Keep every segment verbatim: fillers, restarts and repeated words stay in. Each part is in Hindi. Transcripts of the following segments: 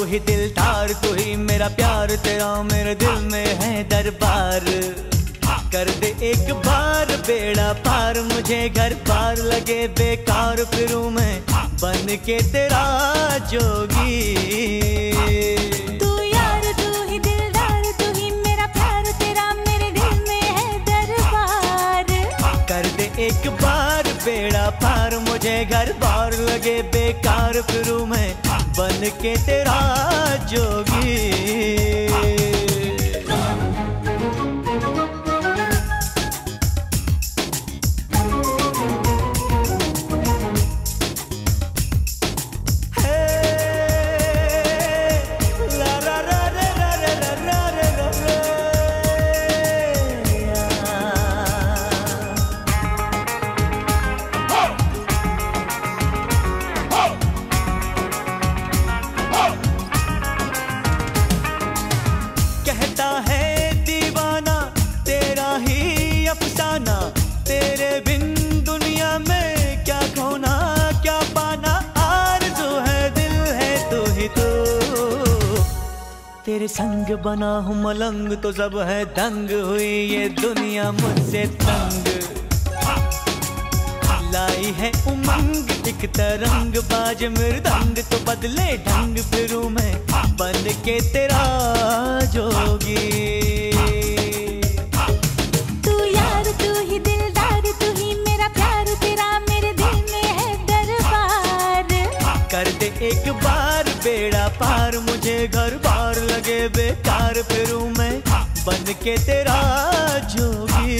ही दिलदार, तू ही मेरा प्यार, तेरा मेरे दिल में है दरबार। कर दे एक बार बेड़ा पार, मुझे घर पार लगे बेकार, फिरूं मैं बन के तेरा जोगी। तू यार तू ही दिलदार, तू ही मेरा प्यार, तेरा मेरे दिल में है दरबार। कर दे एक बार बेड़ा पार, मुझे घर बार लगे बेकार, फिरूं मैं बन के तेरा जोगी। तेरे बिन दुनिया में क्या खोना क्या पाना, आरज़ू है दिल है तू ही तू। तेरे संग बना हूँ मलंग तो सब है दंग, हुई ये दुनिया मुझसे तंग। लाई है उमंग एक तरंग, बाज मृदंग तो बदले ढंग, फिरूं मैं बन के तेरा जोगी। कर दे एक बार बेड़ा पार, मुझे घर बार लगे बेकार, फिरूं मैं बन के तेरा जोगी।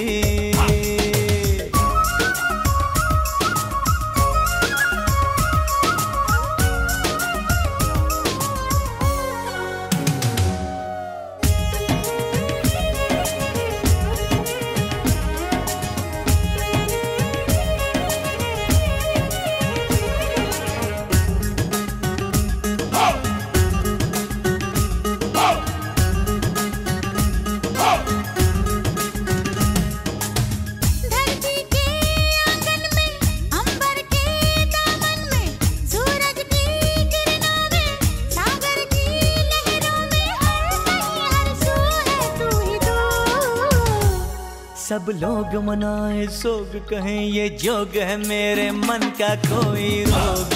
सब लोग मनाए सोग, कहें ये जोग है मेरे मन का कोई रोग।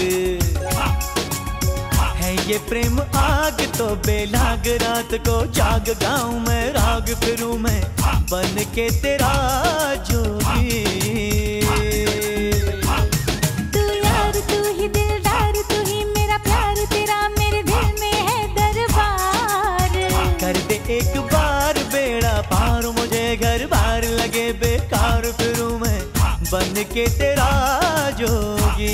है ये प्रेम आग तो बेलाग, रात को जाग गाऊं मैं राग, फिरूं मैं बन के तेरा जोगी। तू यार तू ही दिलदार, तू ही मेरा प्यार, तेरा मेरे दिल में है दरबार। कर दे एक बार बेड़ा पार, मुझे घर बार लगे बेकार, फिरूं मैं बन के तेरा जोगी।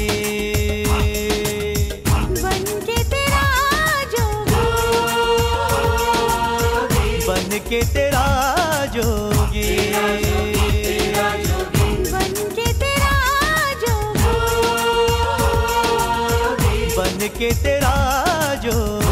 बन के तेरा जोगी, बन के तेरा जोगी, बन के तेरा जोगी, बन के तेरा जोगी।